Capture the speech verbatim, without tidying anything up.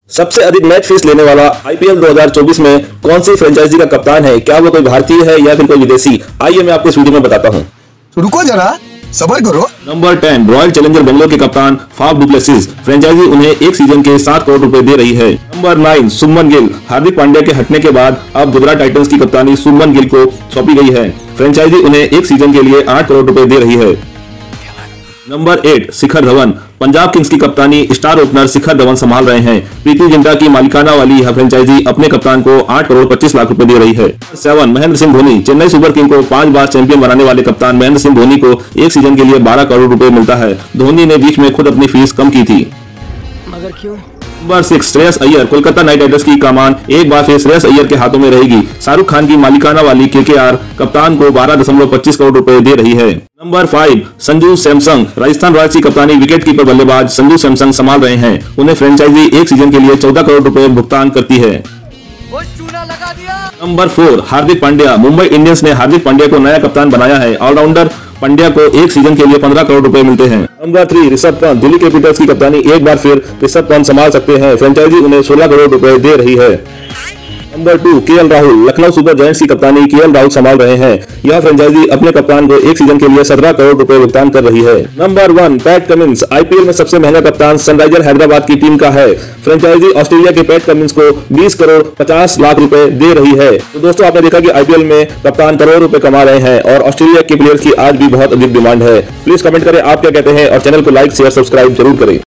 सबसे अधिक match fees लेने वाला आईपीएल दो हज़ार चौबीस में कौन सी फ्रेंचाइजी का कप्तान है? क्या वो कोई भारतीय है या फिर कोई विदेशी? आइए मैं आपको इस वीडियो में बताता हूं। रुको जरा, सब्र करो। Number ten, Royal Challenger Bangalore के कप्तान फाफ डु प्लेसिस। फ्रेंचाइजी उन्हें एक सीजन के सात करोड़ रुपए दे रही है। Number nine, Shubman Gill. हार्दिक पांड्या के हटने के बाद अब गुजरात टाइटंस की कप्तानी शुभमन गिल को सौंपी गई है। फ्रेंचाइजी उन्हें एक सीजन के लिए आठ करोड़ रुपए दे रही है। Number eight, Shikhar Dhawan. Punjab Kings की कप्तानी स्टार ओपनर शिखर धवन संभाल रहे हैं। प्रीति जिंटा की मालिकाना वाली यह फ्रेंचाइजी अपने कप्तान को आठ करोड़ पच्चीस लाख रुपए दे रही है। Seven, Mahendra Singh Dhoni. Chennai Super King को पांच बार चैंपियन बनाने वाले कप्तान महेंद्र सिंह धोनी को एक सीजन के लिए बारह करोड़ रुपए मिलता है। धोनी ने बीच में खुद अपनी फीस कम की थी। मगर क्यों? Number six, Shreyas Iyer. Kolkata Knight Riders की कमान एक बार फिर श्रेयस अय्यर के हाथों में रहेगी। शाहरुख खान की मालिकाना वाली केकेआर कप्तान को बारह दशमलव पच्चीस करोड़ रुपए दे रही है। Number five, Sanju Samson. Rajasthan Royals की कप्तानी विकेट कीपर बल्लेबाज संजू सैमसंग संभाल रहे हैं। उन्हें फ्रेंचाइजी एक सीजन के लिए चौदह करोड़ रुपए भुगतान करती है। चूना लगा दिया। Number four, Hardik Pandya. Mumbai Indians ने हार्दिक पांड्या को नया कप्तान बनाया है। ऑलराउंडर पांड्या को एक सीजन के लिए पंद्रह करोड़ रुपए मिलते हैं। Number three, Rishabh Pant. Delhi Capitals की कप्तानी एक बार फिर ऋषभ पंत संभाल सकते हैं। फ्रेंचाइजी उन्हें सोलह करोड़ रुपए दे रही है। Number two, KL Rahul. Lucknow Super Giants की कप्तानी केएल राहुल संभाल रहे हैं। यह फ्रेंचाइजी अपने कप्तान को एक सीजन के लिए सत्रह करोड़ रुपए भुगतान कर रही है। Number one, Pat Cummins. IPL में सबसे महंगा कप्तान सनराइजर हैदराबाद की टीम का है। फ्रेंचाइजी ऑस्ट्रेलिया के पैट कमिंस को बीस करोड़ पचास लाख रुपए दे रही है। तो दोस्तों, आपने देखा कि आईपीएल में कप्तान करोड़ रुपए कमा रहे हैं और ऑस्ट्रेलिया के प्लेयर्स की आज भी बहुत अधिक डिमांड है। प्लीज कमेंट करें आप क्या कहते हैं और चैनल को लाइक शेयर सब्सक्राइब जरूर करें।